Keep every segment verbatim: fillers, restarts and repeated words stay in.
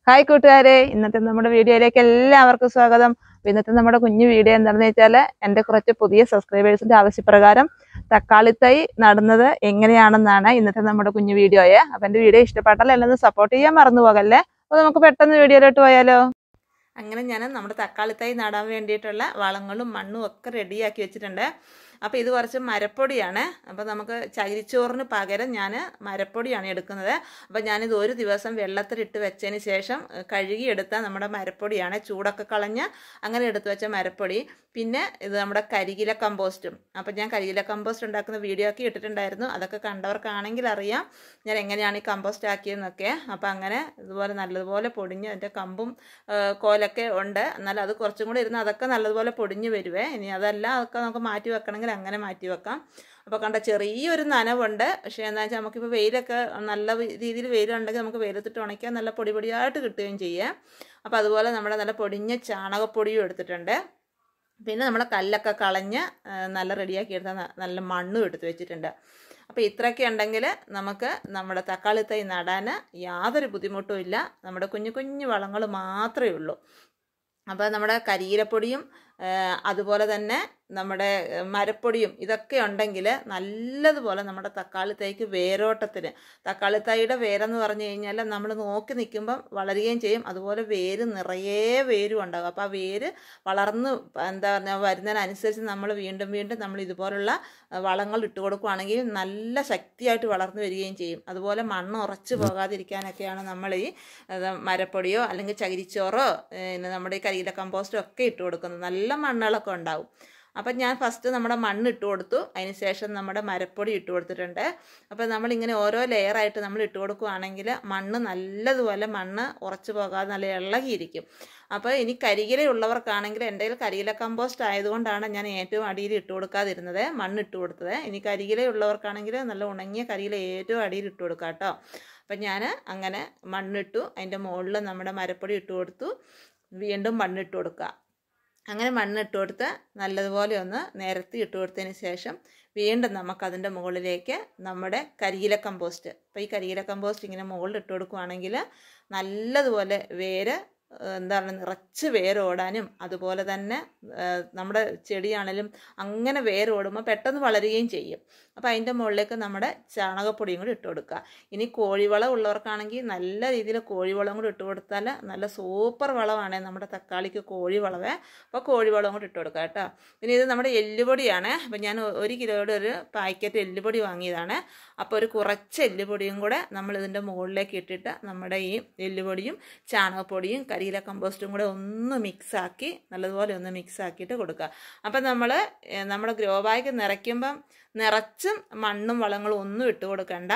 Hi കൂട്ടുകാരെ, ഇന്നത്തെ നമ്മുടെ വീഡിയോയിലേക്ക് എല്ലാവർക്കും സ്വാഗതം. ഇന്നത്തെ നമ്മുടെ കുഞ്ഞു വീഡിയോ എന്താണെന്ന് വെച്ചാൽ എൻ്റെ കുറച്ച് പുതിയ സബ്സ്ക്രൈബേഴ്സിൻ്റെ ആവശ്യപ്രകാരം തക്കാളി തൈ നടുന്നത് എങ്ങനെയാണെന്നാണ് ഇന്നത്തെ നമ്മുടെ കുഞ്ഞു വീഡിയോയെ. അപ്പം എൻ്റെ വീഡിയോ ഇഷ്ടപ്പെട്ടാൽ എല്ലാം സപ്പോർട്ട് ചെയ്യാൻ മറന്നു പോകല്ലേ. അപ്പോൾ നമുക്ക് പെട്ടെന്ന് വീഡിയോയിലോട്ട് പോയാലോ. അങ്ങനെ ഞാൻ നമ്മുടെ തക്കാളി തൈ നടാൻ വേണ്ടിയിട്ടുള്ള വളങ്ങളും മണ്ണും ഒക്കെ റെഡിയാക്കി വെച്ചിട്ടുണ്ട്. അപ്പോൾ ഇത് കുറച്ച് മരപ്പൊടിയാണ്. അപ്പോൾ നമുക്ക് ചകിരിച്ചോറിന് പകരം ഞാൻ മരപ്പൊടിയാണ് എടുക്കുന്നത്. അപ്പോൾ ഞാനിത് ഒരു ദിവസം വെള്ളത്തിലിട്ട് വെച്ചതിന് ശേഷം കഴുകിയെടുത്ത നമ്മുടെ മരപ്പൊടിയാണ്. ചൂടൊക്കെ കളഞ്ഞ് അങ്ങനെ എടുത്തു വെച്ച മരപ്പൊടി. പിന്നെ ഇത് നമ്മുടെ കരിയില കമ്പോസ്റ്റും. അപ്പോൾ ഞാൻ കരിയില കമ്പോസ്റ്റ് ഉണ്ടാക്കുന്ന വീഡിയോ ഒക്കെ ഇട്ടിട്ടുണ്ടായിരുന്നു. അതൊക്കെ കണ്ടവർക്കാണെങ്കിൽ അറിയാം ഞാൻ എങ്ങനെയാണ് ഈ കമ്പോസ്റ്റ് ആക്കിയതെന്നൊക്കെ. അപ്പോൾ അങ്ങനെ ഇതുപോലെ നല്ലതുപോലെ പൊടിഞ്ഞ് അതിൻ്റെ കമ്പും കോലൊക്കെ ഉണ്ട്. എന്നാൽ അത് കുറച്ചും കൂടി ഇരുന്ന് അതൊക്കെ നല്ലതുപോലെ പൊടിഞ്ഞ് വരുവേ. ഇനി അതല്ല അതൊക്കെ നമുക്ക് മാറ്റി വെക്കണമെങ്കിൽ അങ്ങനെ മാറ്റി വെക്കാം. അപ്പോൾ കണ്ട ചെറിയൊരു നനവുണ്ട്. പക്ഷേ എന്താ വെച്ചാൽ നമുക്കിപ്പോൾ വെയിലൊക്കെ നല്ല രീതിയിൽ വെയിലുണ്ടെങ്കിൽ നമുക്ക് വെയിലത്തിട്ട് ഉണയ്ക്കാൻ നല്ല പൊടി പൊടിയായിട്ട് കിട്ടുകയും ചെയ്യാം. അപ്പോൾ അതുപോലെ നമ്മുടെ നല്ല പൊടിഞ്ഞ ചാണകപ്പൊടിയും എടുത്തിട്ടുണ്ട്. പിന്നെ നമ്മുടെ കല്ലൊക്കെ കളഞ്ഞ് നല്ല റെഡിയാക്കി എടുത്ത നല്ല മണ്ണും എടുത്ത് വെച്ചിട്ടുണ്ട്. അപ്പോൾ ഇത്രയൊക്കെ ഉണ്ടെങ്കിൽ നമുക്ക് നമ്മുടെ തക്കാളി തൈ നടാൻ യാതൊരു ബുദ്ധിമുട്ടും ഇല്ല. നമ്മുടെ കുഞ്ഞു കുഞ്ഞു വളങ്ങൾ മാത്രമേ ഉള്ളൂ. അപ്പോൾ നമ്മുടെ കരിയിലപ്പൊടിയും അതുപോലെ തന്നെ നമ്മുടെ മരപ്പൊടിയും ഇതൊക്കെ ഉണ്ടെങ്കിൽ നല്ലതുപോലെ നമ്മുടെ തക്കാളി തൈക്ക് വേരോട്ടത്തിന്, തക്കാളി തൈയുടെ വേരെന്ന് പറഞ്ഞു കഴിഞ്ഞാൽ നമ്മൾ നോക്കി നിൽക്കുമ്പം വളരുകയും ചെയ്യും. അതുപോലെ വേര് നിറയെ വേരും ഉണ്ടാകും. അപ്പോൾ ആ വേര് വളർന്ന് എന്താ പറഞ്ഞാൽ വരുന്നതിനനുസരിച്ച് നമ്മൾ വീണ്ടും വീണ്ടും നമ്മൾ ഇതുപോലുള്ള വളങ്ങൾ ഇട്ട് കൊടുക്കുകയാണെങ്കിൽ നല്ല ശക്തിയായിട്ട് വളർന്നു വരികയും ചെയ്യും. അതുപോലെ മണ്ണ് ഉറച്ചു പോകാതിരിക്കാനൊക്കെയാണ് നമ്മൾ ഈ മരപ്പൊടിയോ അല്ലെങ്കിൽ ചകിരിച്ചോറോ പിന്നെ നമ്മുടെ ഈ കരിയില കമ്പോസ്റ്റോ ഒക്കെ ഇട്ട് കൊടുക്കുന്നത്. നല്ല മണ്ണുകളൊക്കെ ഉണ്ടാവും. അപ്പം ഞാൻ ഫസ്റ്റ് നമ്മുടെ മണ്ണ് ഇട്ട് കൊടുത്തു. അതിന് ശേഷം നമ്മുടെ മരപ്പൊടി ഇട്ട് കൊടുത്തിട്ടുണ്ട്. അപ്പോൾ നമ്മളിങ്ങനെ ഓരോ ലെയറായിട്ട് നമ്മൾ ഇട്ട് കൊടുക്കുകയാണെങ്കിൽ മണ്ണ് നല്ലതുപോലെ മണ്ണ് ഉറച്ചു പോകാതെ നല്ല ഇളകിയിരിക്കും. അപ്പോൾ ഇനി കരിയിലുള്ളവർക്കാണെങ്കിൽ എൻ്റെ കയ്യിൽ കരിയില കമ്പോസ്റ്റ് ആയതുകൊണ്ടാണ് ഞാൻ ഏറ്റവും അടിയിൽ ഇട്ട് കൊടുക്കാതിരുന്നത്, മണ്ണ് ഇട്ട് കൊടുത്തത്. ഇനി കരിയിലുള്ളവർക്കാണെങ്കിൽ നല്ല ഉണങ്ങിയ കരിയില ഏറ്റവും അടിയിൽ ഇട്ട് കൊടുക്കാം കേട്ടോ. അപ്പം ഞാൻ അങ്ങനെ മണ്ണിട്ടു. അതിൻ്റെ മുകളിൽ നമ്മുടെ മരപ്പൊടി ഇട്ട് കൊടുത്തു. വീണ്ടും മണ്ണിട്ട് കൊടുക്കുക. അങ്ങനെ മണ്ണിട്ട് കൊടുത്ത് നല്ലതുപോലെ ഒന്ന് നിരത്തി ഇട്ട് കൊടുത്തതിന് ശേഷം വീണ്ടും നമുക്കതിൻ്റെ മുകളിലേക്ക് നമ്മുടെ കരിയില കമ്പോസ്റ്റ്, അപ്പോൾ ഈ കരിയില കമ്പോസ്റ്റ് ഇങ്ങനെ മുകളിൽ ഇട്ട് കൊടുക്കുകയാണെങ്കിൽ നല്ലതുപോലെ വേര് എന്താണ് നിറച്ച് വേരോടാനും അതുപോലെ തന്നെ നമ്മുടെ ചെടിയാണെങ്കിലും അങ്ങനെ വേരോടുമ്പോൾ പെട്ടെന്ന് വളരുകയും ചെയ്യും. അപ്പോൾ അതിൻ്റെ മുകളിലേക്ക് നമ്മുടെ ചാണകപ്പൊടിയും കൂടി ഇട്ട് കൊടുക്കുക. ഇനി കോഴിവളം ഉള്ളവർക്കാണെങ്കിൽ നല്ല രീതിയിൽ കോഴിവളം കൂടി ഇട്ട് കൊടുത്താൽ നല്ല സൂപ്പർ വളമാണ് നമ്മുടെ തക്കാളിക്ക് കോഴിവളവേ. അപ്പോൾ കോഴിവളം കൂടി ഇട്ട് കൊടുക്കുക കേട്ടോ. പിന്നെ ഇത് നമ്മുടെ എല്ലുപൊടിയാണ്. അപ്പോൾ ഞാൻ ഒരു കിലോയുടെ ഒരു പാക്കറ്റ് എല്ലുപൊടി വാങ്ങിയതാണ്. അപ്പോൾ ഒരു കുറച്ച് എല്ലുപൊടിയും കൂടെ നമ്മൾ ഇതിൻ്റെ മുകളിലേക്ക് ഇട്ടിട്ട് നമ്മുടെ ഈ എല്ലുപൊടിയും ചാണകപ്പൊടിയും കരിയില കമ്പോസ്റ്റും കൂടെ ഒന്ന് മിക്സാക്കി നല്ലതുപോലെ ഒന്ന് മിക്സ് ആക്കിയിട്ട് കൊടുക്കുക. അപ്പം നമ്മൾ നമ്മുടെ ഗ്രോ ബാഗ് നിറയ്ക്കുമ്പം നിറച്ചും മണ്ണും വളങ്ങളും ഒന്നും ഇട്ട് കൊടുക്കണ്ട.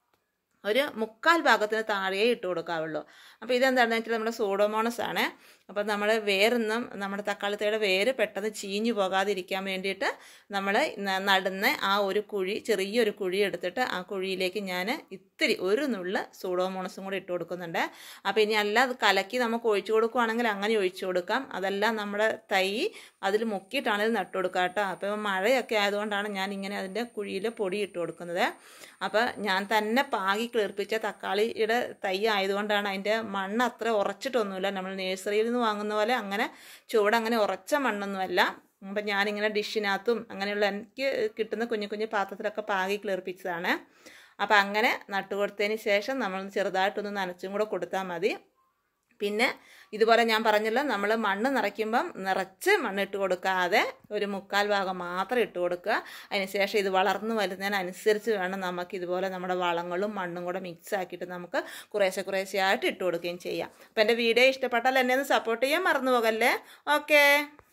ഒരു മുക്കാൽ ഭാഗത്തിന് താഴെ ഇട്ട് കൊടുക്കാവുള്ളൂ. അപ്പോൾ ഇതെന്താണെന്ന് വെച്ചാൽ നമ്മുടെ സൂഡോമോണസ് ആണ്. അപ്പോൾ നമ്മൾ വേരൊന്നും നമ്മുടെ തക്കാളിത്തയുടെ വേര് പെട്ടെന്ന് ചീഞ്ഞു പോകാതിരിക്കാൻ വേണ്ടിയിട്ട് നമ്മൾ നടുന്ന ആ ഒരു കുഴി, ചെറിയൊരു കുഴി എടുത്തിട്ട് ആ കുഴിയിലേക്ക് ഞാൻ ഇത്തിരി ഒരു നുള്ള് സൂഡോമോണസും കൂടി ഇട്ട് കൊടുക്കുന്നുണ്ട്. അപ്പോൾ ഇനി അല്ല അത് കലക്കി നമുക്ക് ഒഴിച്ചു കൊടുക്കുകയാണെങ്കിൽ അങ്ങനെ ഒഴിച്ചു കൊടുക്കാം. അതെല്ലാം നമ്മുടെ തൈ അതിൽ മുക്കിയിട്ടാണ് ഇത് നട്ടു കൊടുക്കുക കേട്ടോ. അപ്പോൾ മഴയൊക്കെ ആയതുകൊണ്ടാണ് ഞാൻ ഇങ്ങനെ അതിൻ്റെ കുഴിയിൽ പൊടി ഇട്ട് കൊടുക്കുന്നത്. അപ്പോൾ ഞാൻ തന്നെ പാകി കിളിർപ്പിച്ച തക്കാളിയുടെ തൈ ആയതുകൊണ്ടാണ് അതിൻ്റെ മണ്ണ് അത്ര ഉറച്ചിട്ടൊന്നുമില്ല. നമ്മൾ നേഴ്സറിയിൽ നിന്ന് വാങ്ങുന്ന പോലെ അങ്ങനെ ചുവടങ്ങനെ ഉറച്ച മണ്ണൊന്നുമല്ല. അപ്പം ഞാനിങ്ങനെ ഡിഷിനകത്തും അങ്ങനെയുള്ള എനിക്ക് കിട്ടുന്ന കുഞ്ഞു കുഞ്ഞു പാത്രത്തിലൊക്കെ പാകി കിളിർപ്പിച്ചതാണ്. അപ്പം അങ്ങനെ നട്ടു കൊടുത്തതിന് ശേഷം നമ്മൾ ചെറുതായിട്ടൊന്ന് നനച്ചും കൂടെ കൊടുത്താൽ മതി. പിന്നെ ഇതുപോലെ ഞാൻ പറഞ്ഞല്ലോ, നമ്മൾ മണ്ണ് നിറയ്ക്കുമ്പം നിറച്ച് മണ്ണിട്ട് കൊടുക്കാതെ ഒരു മുക്കാൽ ഭാഗം മാത്രം ഇട്ട് കൊടുക്കുക. അതിന് ശേഷം ഇത് വളർന്നു വരുന്നതിനനുസരിച്ച് വേണം നമുക്ക് ഇതുപോലെ നമ്മുടെ വളങ്ങളും മണ്ണും കൂടെ മിക്സ് ആക്കിയിട്ട് നമുക്ക് കുറേശ്ശെ കുറേശ്ശെയായിട്ട് ഇട്ട് കൊടുക്കുകയും ചെയ്യാം. അപ്പോൾ എൻ്റെ വീഡിയോ ഇഷ്ടപ്പെട്ടാൽ എന്നെ ഒന്ന് സപ്പോർട്ട് ചെയ്യാൻ മറന്നു പോകല്ലേ. ഓക്കേ.